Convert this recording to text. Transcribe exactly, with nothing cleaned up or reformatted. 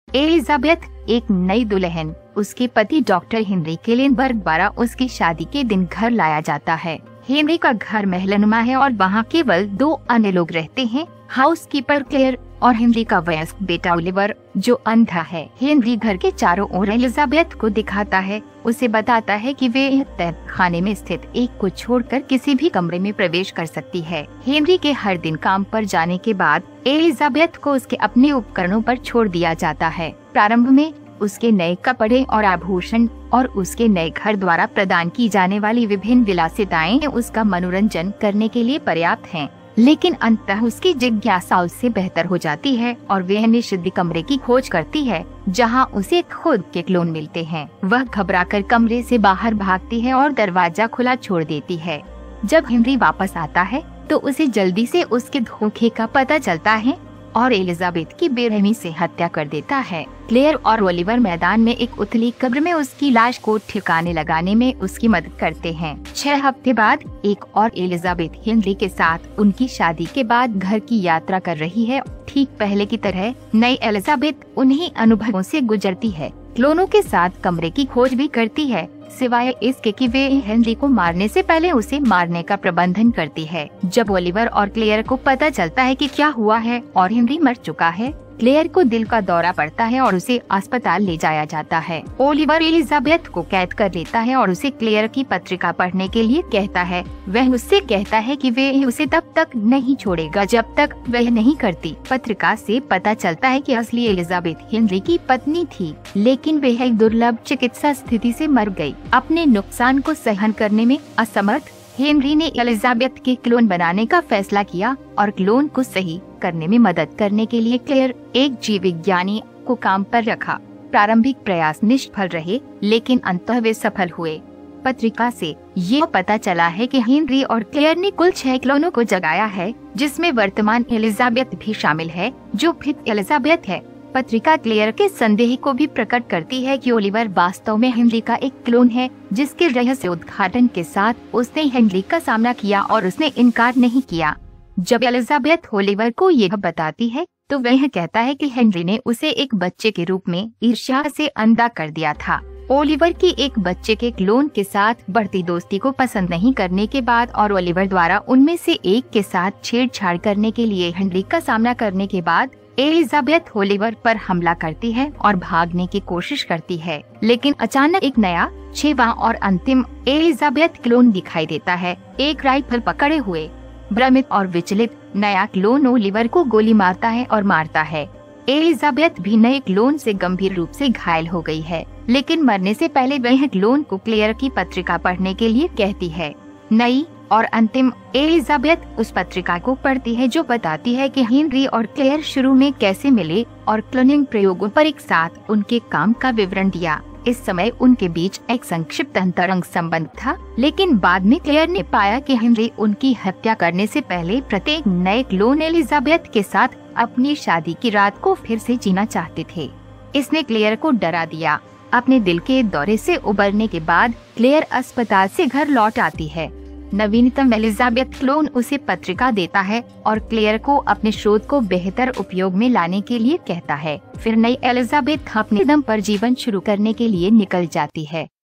Elizabeth एक नई दुल्हन उसके पति डॉक्टर हेनरी केलेनबर्ग द्वारा उसकी शादी के दिन घर लाया जाता है। हेनरी का घर महलनुमा है और वहाँ केवल दो अन्य लोग रहते हैं, हाउसकीपर क्लेयर और हेनरी का वयस्क बेटा ओलिवर जो अंधा है। हेनरी घर के चारों ओर एलिजाबेथ को दिखाता है, उसे बताता है कि वे तहत खाने में स्थित एक को छोड़कर किसी भी कमरे में प्रवेश कर सकती है। हेनरी के हर दिन काम पर जाने के बाद एलिजाबेथ को उसके अपने उपकरणों पर छोड़ दिया जाता है। प्रारंभ में उसके नए कपड़े और आभूषण और उसके नए घर द्वारा प्रदान की जाने वाली विभिन्न विलासिताएं उसका मनोरंजन करने के लिए पर्याप्त हैं, लेकिन अंततः उसकी जिज्ञासा उससे बेहतर हो जाती है और वह निषिद्ध कमरे की खोज करती है जहां उसे खुद के क्लोन मिलते हैं। वह घबराकर कमरे से बाहर भागती है और दरवाजा खुला छोड़ देती है। जब हेनरी वापस आता है तो उसे जल्दी से उसके धोखे का पता चलता है और एलिजाबेथ की बेरहमी से हत्या कर देता है। क्लेयर और ओलिवर मैदान में एक उथली कब्र में उसकी लाश को ठिकाने लगाने में उसकी मदद करते हैं। छह हफ्ते बाद एक और एलिजाबेथ हेनरी के साथ उनकी शादी के बाद घर की यात्रा कर रही है। ठीक पहले की तरह नई एलिजाबेथ उन्हीं अनुभवों से गुजरती है, क्लोनों के साथ कमरे की खोज भी करती है, सिवाय इसके कि वे हेनरी को मारने से पहले उसे मारने का प्रबंधन करती है। जब ओलिवर और क्लेयर को पता चलता है कि क्या हुआ है और हेनरी मर चुका है, क्लेयर को दिल का दौरा पड़ता है और उसे अस्पताल ले जाया जाता है। ओलिवर एलिजाबेथ को कैद कर लेता है और उसे क्लेयर की पत्रिका पढ़ने के लिए कहता है। वह उससे कहता है कि वह उसे तब तक नहीं छोड़ेगा जब तक वह नहीं करती। पत्रिका से पता चलता है कि असली एलिजाबेथ हेनरी की पत्नी थी, लेकिन वह एक दुर्लभ चिकित्सा स्थिति से मर गई। अपने नुकसान को सहन करने में असमर्थ हेनरी ने एलिजाबेथ के क्लोन बनाने का फैसला किया और क्लोन को सही करने में मदद करने के लिए क्लेयर एक जीव विज्ञानी को काम पर रखा। प्रारंभिक प्रयास निष्फल रहे, लेकिन अंततः वे सफल हुए। पत्रिका से ये पता चला है कि हेनरी और क्लेयर ने कुल छह क्लोनों को जगाया है, जिसमें वर्तमान एलिजाबेथ भी शामिल है जो फिर एलिजाबेथ है। पत्रिका क्लेयर के संदेह को भी प्रकट करती है कि ओलिवर वास्तव में हेनरी का एक क्लोन है, जिसके रहस्य उद्घाटन के साथ उसने हेनरी का सामना किया और उसने इनकार नहीं किया। जब एलिजाबेथ ओलिवर को यह बताती है तो वह कहता है कि हेनरी ने उसे एक बच्चे के रूप में ईर्ष्या से अंधा कर दिया था। ओलिवर की एक बच्चे के क्लोन के साथ बढ़ती दोस्ती को पसंद नहीं करने के बाद और ओलिवर द्वारा उनमें से एक के साथ छेड़छाड़ करने के लिए हेनरी का सामना करने के बाद एलिजाबेथ ओलिवर पर हमला करती है और भागने की कोशिश करती है, लेकिन अचानक एक नया छठवां और अंतिम एलिजाबेथ क्लोन दिखाई देता है। एक राइफल पकड़े हुए भ्रमित और विचलित नया क्लोन ओलिवर को गोली मारता है और मारता है। एलिजाबेथ भी नए क्लोन से गंभीर रूप से घायल हो गई है, लेकिन मरने से पहले वह क्लोन को क्लेयर की पत्रिका पढ़ने के लिए कहती है। नई और अंतिम एलिजाबेथ उस पत्रिका को पढ़ती है जो बताती है कि हेनरी और क्लेयर शुरू में कैसे मिले और क्लोनिंग प्रयोगों पर एक साथ उनके काम का विवरण दिया। इस समय उनके बीच एक संक्षिप्त अंतरंग संबंध था, लेकिन बाद में क्लेयर ने पाया कि हेनरी उनकी हत्या करने से पहले प्रत्येक नए क्लोन एलिजाबेथ के साथ अपनी शादी की रात को फिर से जीना चाहते थे। इसने क्लेयर को डरा दिया। अपने दिल के दौरे से उबरने के बाद क्लेयर अस्पताल से घर लौट आती है। नवीनतम एलिजाबेथ क्लोन उसे पत्रिका देता है और क्लेयर को अपने शोध को बेहतर उपयोग में लाने के लिए कहता है। फिर नई एलिजाबेथ अपने दम पर जीवन शुरू करने के लिए निकल जाती है।